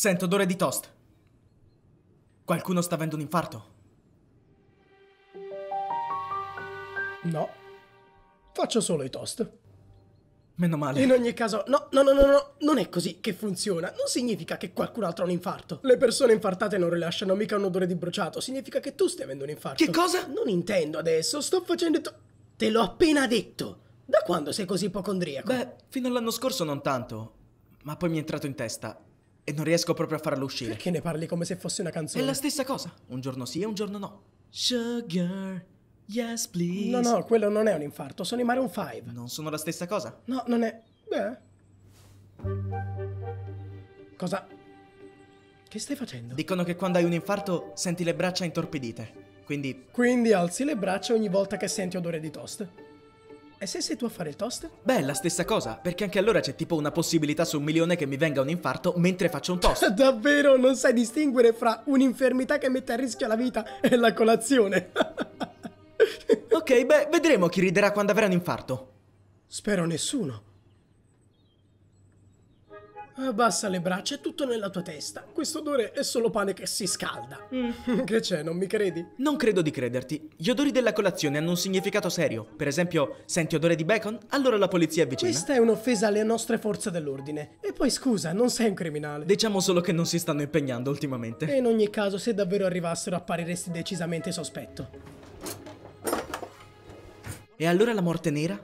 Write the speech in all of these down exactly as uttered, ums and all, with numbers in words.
Sento odore di toast. Qualcuno sta avendo un infarto? No. Faccio solo i toast. Meno male. In ogni caso, no, no, no, no, no, non è così che funziona. Non significa che qualcun altro ha un infarto. Le persone infartate non rilasciano mica un odore di bruciato. Significa che tu stai avendo un infarto. Che cosa? Non intendo adesso, sto facendo... to- Te l'ho appena detto. Da quando sei così ipocondriaco? Beh, fino all'anno scorso non tanto. Ma poi mi è entrato in testa. E non riesco proprio a farlo uscire. Perché ne parli come se fosse una canzone? È la stessa cosa. Un giorno sì e un giorno no. Sugar, yes please. No, no, quello non è un infarto, sono i Maroon cinque. Non sono la stessa cosa? No, non è... Beh... Cosa... Che stai facendo? Dicono che quando hai un infarto senti le braccia intorpidite. Quindi... Quindi alzi le braccia ogni volta che senti odore di toast. E se sei tu a fare il toast? Beh, è la stessa cosa, perché anche allora c'è tipo una possibilità su un milione che mi venga un infarto mentre faccio un toast. Davvero non sai distinguere fra un'infermità che mette a rischio la vita e la colazione? Ok, beh, vedremo chi riderà quando avrà un infarto. Spero nessuno. Abbassa le braccia, è tutto nella tua testa. Questo odore è solo pane che si scalda. Mm. Che c'è, non mi credi? Non credo di crederti. Gli odori della colazione hanno un significato serio. Per esempio, senti odore di bacon? Allora la polizia è vicina. Questa è un'offesa alle nostre forze dell'ordine. E poi scusa, non sei un criminale. Diciamo solo che non si stanno impegnando ultimamente. E in ogni caso, se davvero arrivassero, appariresti decisamente sospetto. E allora la morte nera?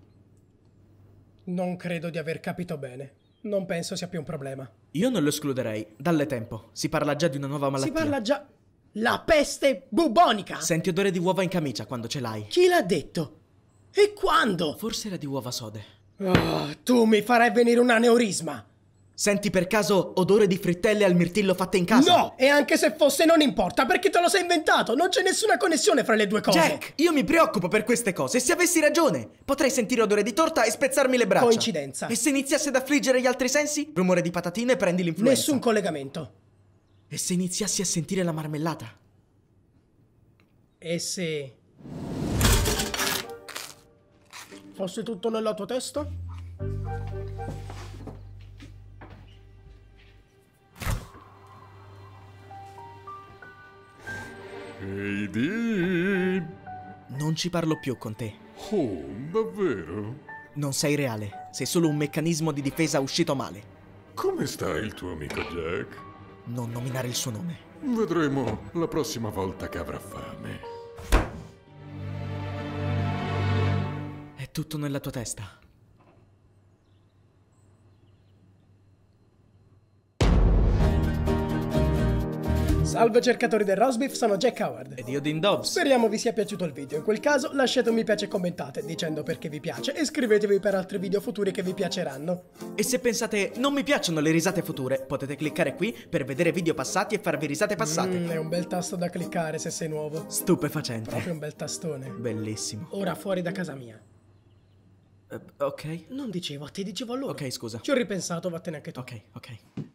Non credo di aver capito bene. Non penso sia più un problema. Io non lo escluderei. Dalle tempo. Si parla già di una nuova malattia. Si parla già... La peste bubonica! Senti odore di uova in camicia quando ce l'hai. Chi l'ha detto? E quando? Forse era di uova sode. Oh, tu mi farai venire un aneurisma! Senti per caso odore di frittelle al mirtillo fatte in casa? No! E anche se fosse non importa, perché te lo sei inventato! Non c'è nessuna connessione fra le due cose! Jack, io mi preoccupo per queste cose. E se avessi ragione, potrei sentire odore di torta e spezzarmi le braccia. Coincidenza. E se iniziasse ad affliggere gli altri sensi? Rumore di patatine e prendi l'influenza. Nessun collegamento. E se iniziassi a sentire la marmellata? E se... fosse tutto nella tua testa? Ehi, Dean! Non ci parlo più con te. Oh, davvero? Non sei reale. Sei solo un meccanismo di difesa uscito male. Come sta il tuo amico Jack? Non nominare il suo nome. Vedremo la prossima volta che avrà fame. È tutto nella tua testa. Salve cercatori del Rosbif, sono Jack Howard. Ed io Dean Dobbs. Speriamo vi sia piaciuto il video. In quel caso lasciate un mi piace e commentate dicendo perché vi piace e iscrivetevi per altri video futuri che vi piaceranno. E se pensate non mi piacciono le risate future, potete cliccare qui per vedere video passati e farvi risate passate. Mm, è un bel tasto da cliccare se sei nuovo. Stupefacente. Proprio un bel tastone. Bellissimo. Ora fuori da casa mia. Uh, ok. Non dicevo a te, dicevo a loro. Ok, scusa. Ci ho ripensato, vattene anche tu. Ok, ok.